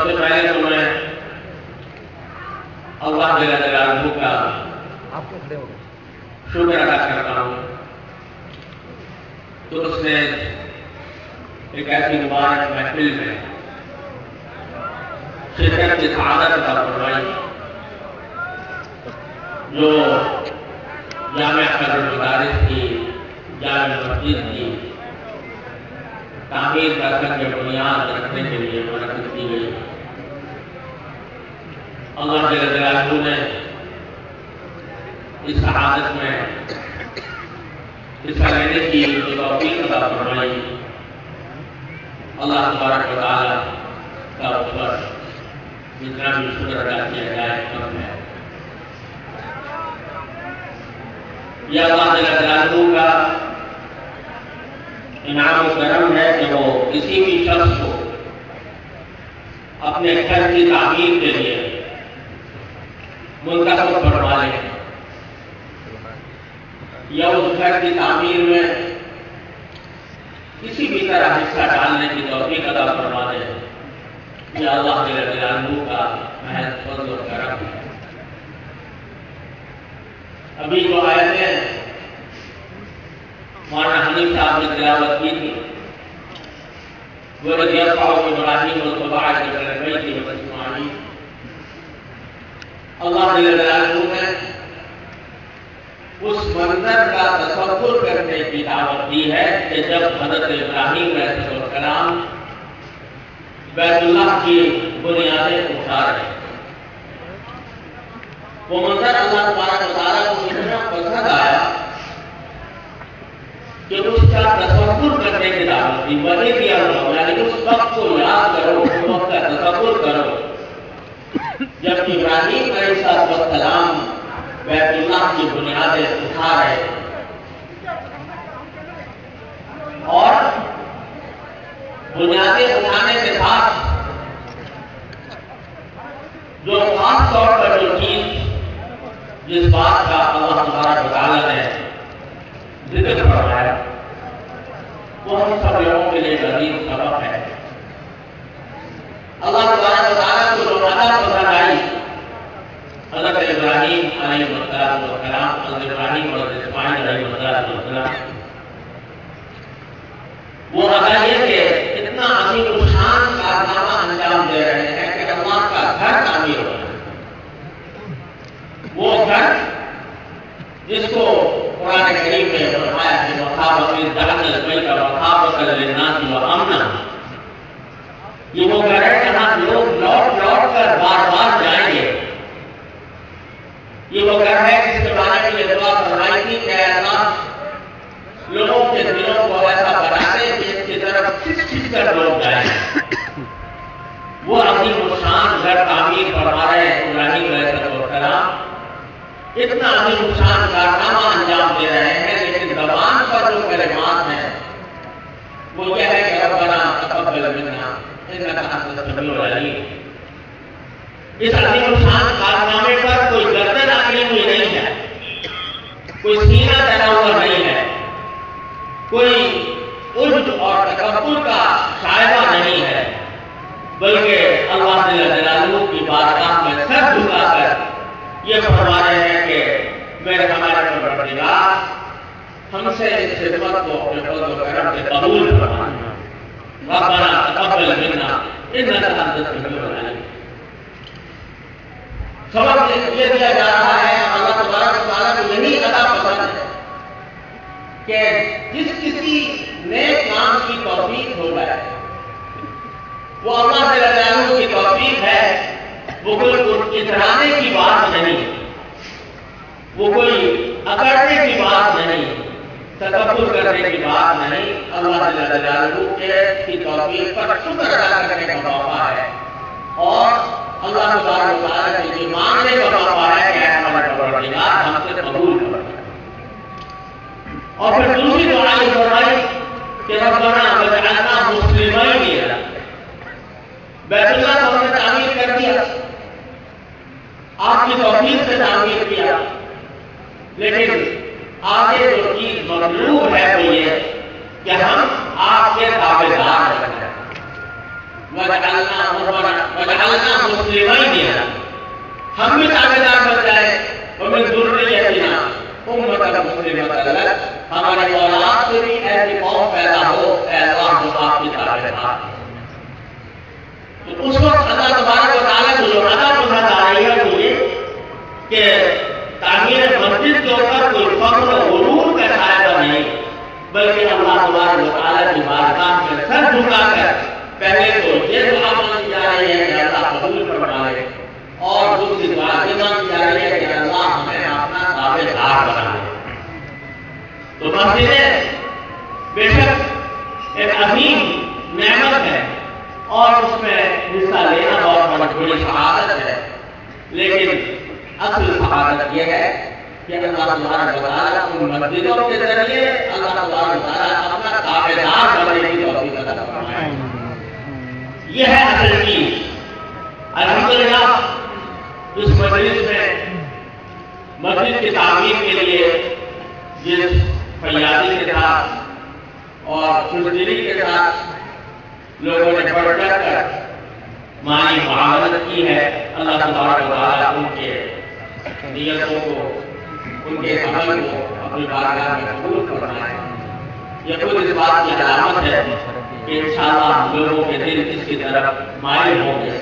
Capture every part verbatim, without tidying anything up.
سب سے پہلے تو میں اللہ جل جلالہ کا شکر ادا کرتا ہوں تو اس نے ایک ایسی مبارک محفل میں شرکت کی سعادت عطا فرمائی جو جامع خیر المدارس کی جامع مسجد کی تعمیر کرنے کی بنیاد رکھنے کے لیے منعقد کی گئی۔ اللہ جل جلالہ نے اس سعادت میں حصہ لینے کی توفیق عطا فرمائی۔ اللہ تبارک و تعالیٰ کا اس پر جتنا بھی شکر ادا کیا جائے کم ہے۔ یہ اللہ جل جلالہ کا انعام و کرم ہے کہ وہ کسی بھی شخص کو اپنے گھر کی تعمیر کے لیے منتخب فرما لے یا اس گھر کی تعمیر میں کسی بھی طرح حصہ ڈالنے کی توفیق عطا فرما دے۔ یہ اللہ جل جلالہ کا محض فضل و کرم ہے۔ ابھی جو آیتیں مولانا حنیف صاحب نے تلاوت کی تھی وَإِذْ يَرْفَعُ إِبْرَاهِيمُ الْقَوَاعِدَ مِنَ الْبَيْتِ وَإِسْمَاعِيلُ، اللہ جل جلالہ نے اس منظر کا تصور کرنے کی دعوت دی ہے کہ جب حضرت ابراہیم علیہ السلام بیت اللہ کی بنیادیں اٹھا رہے، وہ منظر اللہ تبارک و تعالیٰ کو اتنا پسند آیا کہ اس کا تصور کرنے کی دعوت دی۔ وہی دیا ہوا یعنی اس وقت کو یاد کرو، اس وقت کا تصور کرو جب ابراہیم علیہ السلام بیت اللہ کی بنیادیں اٹھا رہے اور بنیادیں اٹھانے کے ساتھ جو خاص طور پر جو چیز جس بات کا اللہ تبارک و تعالیٰ نے ذکر فرمایا وہ ہم سب لوگوں کے لیے عظیم سبق ہے۔ اللہ تبارک و تعالیٰ کو جو بات پسند آئی حضرت ابراہیم علیہ السلام، حضرت ابراہیم اور اسماعیل علیہ السلام، وہ ادا یہ کہ اتنا عظیم الشان کارنامہ انجام دے رہے ہیں کہ اللہ کا گھر تعمیر ہو رہا ہے۔ وہ گھر جس کو قرآن کریم میں فرمایا ہے وَخَافَ فِي دَعْنَ الْبَيْتَ وَخَافَةً لِلنَّاسِ وَأَمْنًا، یہ وہ گھر ہے جہاں لوگ لوٹ لوٹ کر بار بار جائیں گے۔ یہ وہ گھر ہے جس کے بارے میں یہ دعا فرمائی تھی کہ اللہ لوگوں کے دلوں کو ایسا بناتے جس کی طرف کھچ کھچ کر لوگ جائیں۔ وہ عظیم الشان گھر تعمیر فرما رہے ہیں ابراہیم علیہ السلام، اتنا عظیم الشان کارنامہ انجام دے رہے ہیں، لیکن زبان پر جو کلمات ہیں وہ یہ ہے کہ ربنا تقبل منا انک انت السمیع العلیم۔ اس عظیم الشان کارنامے پر کوئی گردن اکڑی ہوئی نہیں ہے، کوئی سینہ چڑھا ہوا نہیں ہے، کوئی عجب اور تکبر کا شائبہ نہیں ہے، بلکہ اللہ جل جلالہ کی بارگاہ میں سر جھکا کر یہ فرما رہے ہیں کہ میرے ہمارے پروردگار ہم سے اس خدمت کو اپنے فضل و کرم سے قبول فرما، ربنا تقبل منا انک انت السمیع العلیم۔ سبق یہ دیا جا رہا ہے اللہ تبارک و تعالیٰ کو یہی ادا پسند ہے کہ جس کسی نیک کام کی توفیق ہو گئے وہ اللہ جل جلالہ کی توفیق ہے، وہ کوئی اترانے کی بات نہیں، وہ کوئی اکڑنے کی بات نہیں، تکبر کرنے کی بات نہیں، اللہ جل جلالہ کی توفیق پر شکر ادا کرنے کا موقع ہے اور اللہ تبارک و تعالیٰ سے یہ مانگنے کا موقع ہے کہ اے ہمارے پروردگار ہم سے قبول کر۔ اور پھر دوسری دعا یہ فرمائی کہ ربنا وجعلنا مسلمین لک، بیت اللہ کو ہم نے تعمیر کر دیا، آپ کی توفیق سے تعمیر کیا، لیکن آگے جو چیز مطلوب ہے وہ یہ کہ ہم آپ کے تابعدار ہیں، وجعلنا وجعلنا مسلمین، ہم بھی تابعدار بن جائے، ومن ذریتنا امۃ مسلمۃ لک، ہماری اولاد سے بھی ایسی قوم پیدا ہو اے اللہ جو آپ کی تابعدار۔ تو اس وقت اللہ تبارک و تعالیٰ کو جو عطا پسند آ رہی ہے وہ یہ کہ تعمیر مسجد کے اوپر کوئی فخر و غرور کا شائبہ نہیں، بلکہ اللہ تبارک و تعالیٰ کی بارگاہ میں سر جھکا کر پہلے تو یہ دعا مانگی جا رہی ہے کہ اللہ قبول فرمائے، اور دوسری دعا یہ مانگی جا رہی ہے کہ اللہ ہمیں اپنا تابعدار بنائے۔ تو مسجدیں بے شک ایک عظیم نعمت ہے اور اس میں حصہ لینا بہت بڑی سعادت ہے، لیکن اصل سعادت یہ ہے کہ اللہ تبارک و تعالیٰ ان مسجدوں کے ذریعے اللہ تبارک و تعالیٰ اپنا تابعدار بننے کی توفیق عطا فرمائے۔ یہ ہے اصل چیز۔ الحمدللہ اس مجلس میں مسجد کی تعمیر کے لیے جس فیاضی کے ساتھ اور خوشدلی کے ساتھ لوگوں نے بڑھ چڑھ کر مالی معاونت کی ہے، اللہ تبارک و تعالیٰ ان کے نیتوں کو، ان کے عمل کو اپنی بارگاہ میں قبول فرمائے۔ یہ خود اس بات کی علامت ہے کہ انشاءاللہ لوگوں کے دل اس کی طرف مائل ہوں گے،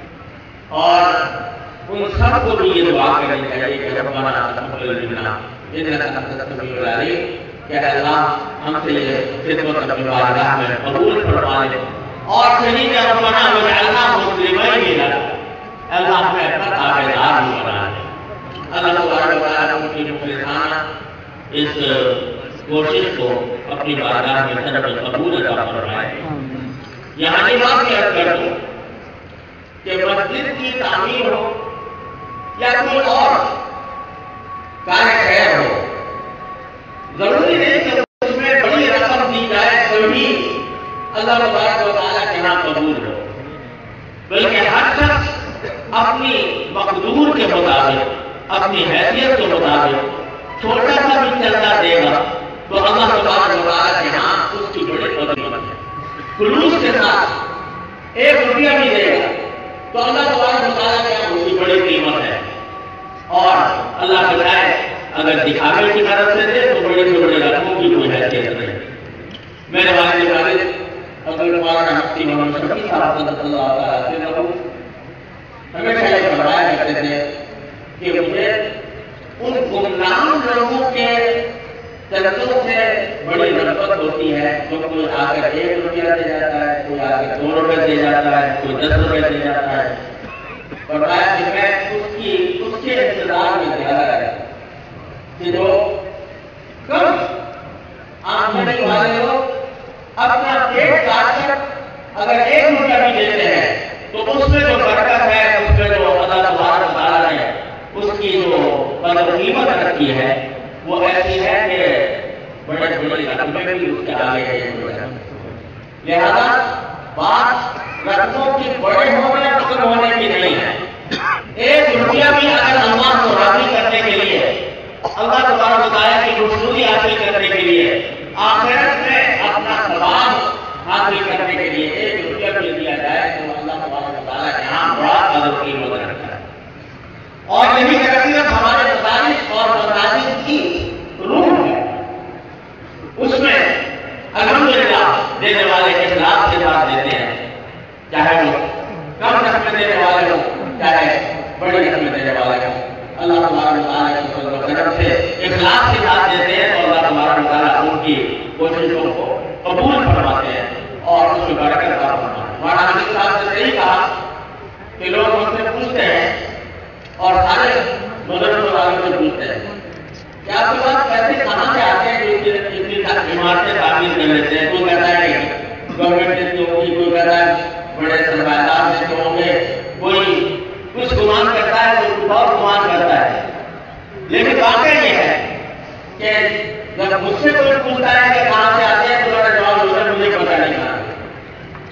اور ان سب کو بھی یہ دعا کرنی چاہیے کہ ربنا تقبل منا انک انت السمیع العلیم، کہ اللہ ہم سے یہ خدمت اپنی بارگاہ میں قبول فرما لے، اور کہیں کہ ربنا وجعلنا مسلمین لک، اللہ ہمیں اپنا تابعدار بھی بنا لے۔ اللہ تبارک و تعالیٰ ان کی مخلصانہ اس کوشش کو اپنی بارگاہ میں سر قبول عطا فرمائے۔ یہاں یہ بات یاد کر دوں کہ مسجد کی تعمیر ہو یا کوئی اور کار خیر ہو، ضروری نہیں کہ اس میں بڑی رقم دی جائے تو بھی اللہ تبارک و تعالیٰ کے ہاں قبول ہو، بلکہ ہر شخص اپنی مقدور کے مطابق، اپنی حیثیت کے مطابق چھوٹا سا بھی چندہ دے گا تو اللہ تبارک و تعالیٰ کے ہاں اس کی بڑی قدر ہے۔ خلوص کے ساتھ ایک روپیہ بھی دے گا تو اللہ تبارک و تعالیٰ کے ہاں اس کی بڑی قیمت ہے، اور اللہ بجائے اگر دکھاوے کی طرف سے دے تو بڑی سے بڑی رقموں کی کوئی حیثیت نہیں۔ میرے والد والد عبدالرحمٰن مفتی محمد شفیع صاحب صلی اللہ علیہ وسلم ہمیشہ یہ فرمایا کرتے تھے کہ مجھے ان گمنام لوگوں کے چلتوں سے بڑی نفرت ہوتی ہے، جو کوئی آ کر ایک روپیہ دے جاتا ہے، کوئی آ کر دو روپے دے جاتا ہے، کوئی دس روپے دے جاتا ہے، فرمایا کہ میں اس کی اس کے انتظار میں زیادہ رہتا کہ جو کم آمدنی والے لوگ اپنا پیٹ کاٹ کر اگر ایک روپیہ بھی دیتے ہیں تو اس میں جو برکت ہے، اس میں جو اللہ تبارک و تعالیٰ نے اس کی جو قدر قیمت رکھی ہے وہ ایسی ہے کہ بڑے بڑے رقمیں بھی اس کے آگے ہیں۔ لہذا بات رقموں کی بڑے ہونے یا کم ہونے کی نہیں ہے، ایک روپیہ بھی اگر اللہ کو راضی کرنے کے لیے، اللہ تبارک و تعالیٰ کی خوشنودی حاصل کرنے کے لیے، آخرت میں اپنا ثواب حاصل کرنے کے لیے ایک روپیہ بھی دیا جائے تو اللہ تبارک و تعالیٰ یہاں بڑا قدر قیمت رکھتا ہے۔ اور یہی حقیقت ہمارے مدارس اور مساجد کی روح ہے، اس میں الحمدللہ دینے والے اخلاص کے ساتھ دیتے ہیں، چاہے وہ کم رقم دینے والے ہوں چاہے بڑی رقم دینے والے ہوں، اللہ تبارک و تعالیٰ کی فضل و کرم سے اخلاص کے ساتھ دیتے ہیں اور اللہ تبارک و تعالیٰ ان کی کوششوں کو قبول فرماتے ہیں اور اس میں برکت عطا فرماتے ہیں۔ مولانا حافظ صاحب نے صحیح کہا کہ لوگ مجھ سے پوچھتے ہیں اور سارے مدرسوں والوں سے پوچھتے ہیں کہ آپ کے پاس پیسے کہاں سے آتے ہیں جو اتنی عمارتیں تعمیر کر لیتے ہیں؟ کوئی کہتا ہے کہ گورنمنٹ سے ہوگی، کوئی کہتا ہے بڑے سرمایہ سے ہوں گے، کوئی کچھ گمان کرتا ہے، کوئی کچھ اور گمان کرتا ہے، لیکن واقعہ یہ ہے کہ جب مجھ سے کوئی پوچھتا ہے کہ کہاں سے آتے ہیں تو میرا جواب ہوتا ہے مجھے پتہ نہیں کہاں۔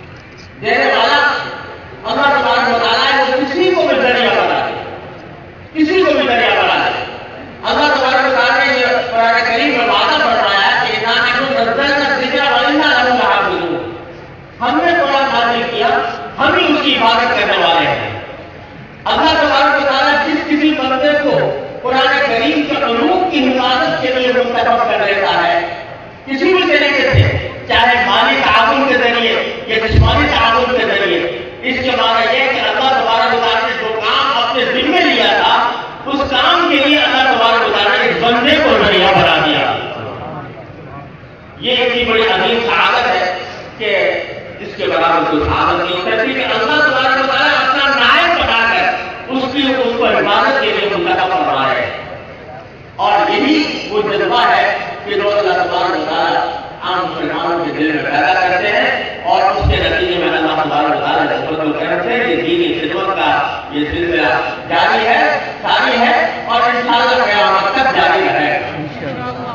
اس کے برابر کوئی سعادت نہیں ہوتا کہ اللہ تبارک و تعالیٰ اپنا نائب بنا کر اس کی اس کو عبادت کے لیے منتخب فرمایا ہے. اور یہی وہ جذبہ ہے کہ جو اللہ تبارک و تعالیٰ عام مسلمانوں کے دل میں پیدا کرتے ہیں اور اس کے نتیجے میں اللہ تبارک و تعالیٰ نسبت و کرم سے یہ دینی خدمت کا یہ سلسلہ جاری ہے، ساری ہے اور انشاءاللہ قیامت تک جاری رہے گا.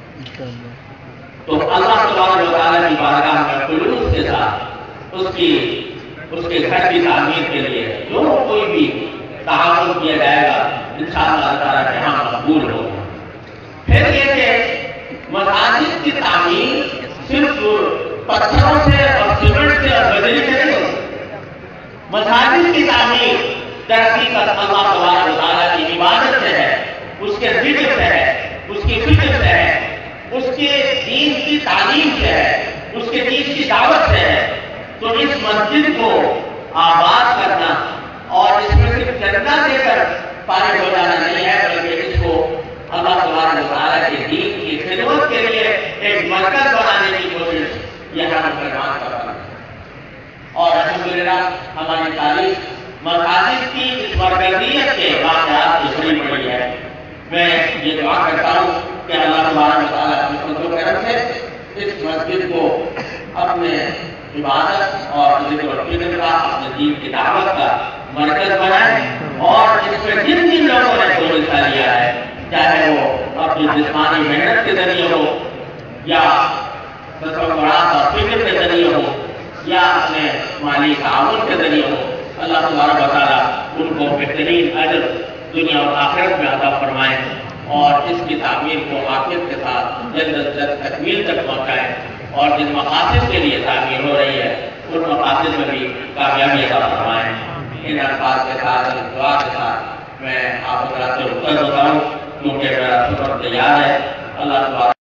تو اللہ تبارک و تعالیٰ کی بارگاہ میں خلوص کے ساتھ اس کی اس کے گھر کی تعمیر کے لیے جو کوئی بھی تعاون کیا جائے گا انشاءاللہ اللہ تعالیٰ کے یہاں مقبول ہوگا. پھر یہ کہ مساجد کی تعمیر صرف پتھروں سے اور سیمنٹ سے اور بجلی سے نہیں ہوتی. مساجد کی تعمیر ترقی کا اللہ تبارک و تعالیٰ کی عبادت سے ہے، اس کے ذکر سے ہے، اس کی فکر سے ہے، اس کے دین کی تعلیم سے ہے، اس کے دین کی دعوت سے ہے. تو اس مسجد کو آباد کرنا اور اس میں صرف چندہ دے کر فارغ ہو جانا نہیں ہے، بلکہ اس کو اللہ تبارک و تعالیٰ کے دین کی خدمت کے لیے ایک مرکز بنانے کی کوشش یہ ہم مسلمان کر رہے ہیں. اور الحمدللہ ہماری تاریخ مساجد کی اس مرکزیت کے واقعات سے بھری پڑی ہے. میں یہ دعا کرتا ہوں کہ اللہ تبارک و تعالیٰ اپنے فضل و کرم سے اس مسجد کو اپنے عبادت اور ذکر و فکر کا، اپنے دین کی دعوت کا مرکز بنائے اور اس میں جن جن لوگوں نے کوئی حصہ لیا ہے، چاہے وہ اپنی جسمانی محنت کے ذریعے ہو یا تصورات اور فکر کے ذریعے ہو یا اپنے مالی تعاون کے ذریعے ہو، اللہ تبارک و تعالیٰ ان کو بہترین اجر دنیا اور آخرت میں عطا فرمائے اور اس کی تعمیر کو آخرت کے ساتھ جلد از جلد تکمیل تک پہنچائے اور جن مقاصد کے لیے تعمیر ہو رہی ہے ان مقاصد میں بھی کامیابی عطا فرمائے. ان الفاظ کے ساتھ دعا کے ساتھ میں آپ حضرات سے رخصت ہوتا ہوں کیونکہ میرا سفر تیار ہے. اللہ تبارک